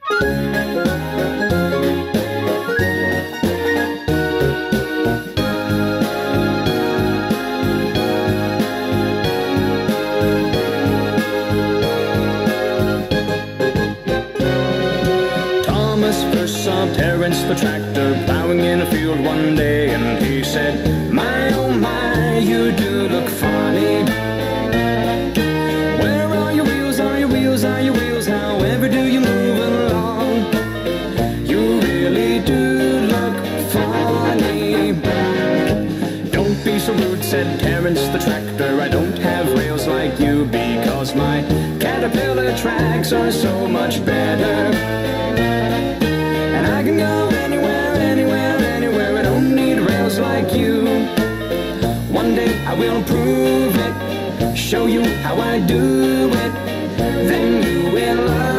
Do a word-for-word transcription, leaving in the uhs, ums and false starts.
Terence the tractor plowing in a field one day, and he said, "My oh my, you do look funny. Where are your wheels, are your wheels, are your wheels? However do you move along? You really do look funny." "Don't be so rude," said Terence the tractor. "I don't have rails like you, because my caterpillar tracks are so much better. I can go anywhere, anywhere, anywhere. I don't need rails like you. One day I will prove it, show you how I do it. Then you will love